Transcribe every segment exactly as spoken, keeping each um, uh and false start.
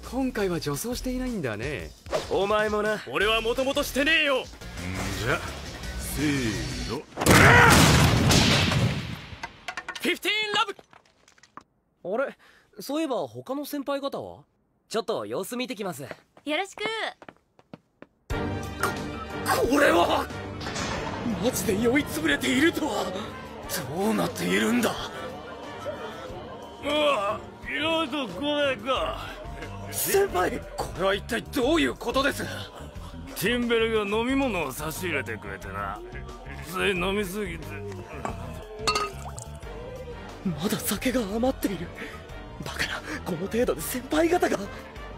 今回は女装していないんだね。 お前もな。 俺はもともとしてねえよ。んじゃせーの。 フィフティーンラブ。 あれ、そういえば他の先輩方は？ちょっと様子見てきます。よろしく。 これはマジで酔いつぶれているとは。どうなっているんだ。 ああ、よいとこれか。 先輩、これは一体どういうことです？ ティンベルが飲み物を差し入れてくれてな。つい飲みすぎて。 まだ酒が余っている。バカな、この程度で先輩方が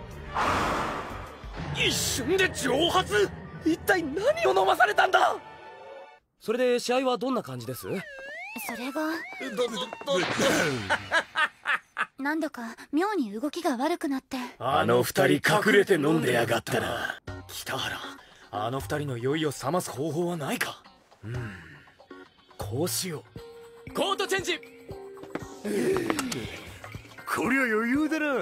一瞬で蒸発。一体何を飲まされたんだ。 それで試合はどんな感じです？ それがなんだか妙に動きが悪くなって。 あの二人隠れて飲んでやがったな。北原、あの二人の酔いを覚ます方法はないか。うん、こうしよう。コートチェンジ。 こりゃ余裕だな。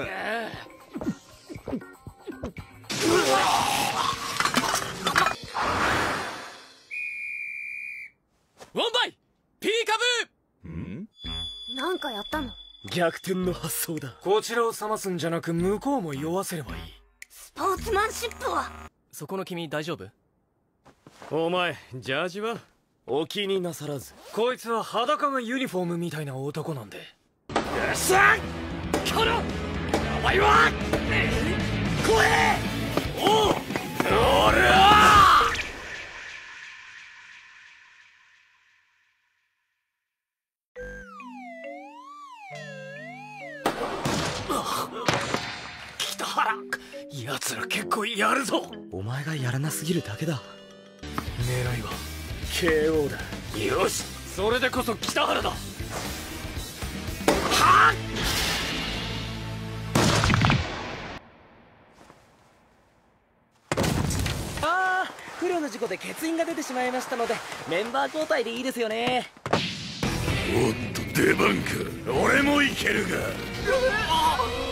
ワンバイピーカブー。 ん？ なんかやったの？ 逆転の発想だ。こちらを冷ますんじゃなく向こうも酔わせればいい。 スポーツマンシップは？ そこの君大丈夫？ お前ジャージは？ お気になさらず。 こいつは裸がユニフォームみたいな男なんで。よっしゃこの名前は来い。おう俺は北原、奴ら結構やるぞ。 お前がやらなすぎるだけだ。 狙いは ケーオー だ。よし、それでこそ北原だ。はっ！ ああ、不慮の事故で欠員が出てしまいましたのでメンバー交代でいいですよね。 おっと出番か。俺もいけるが。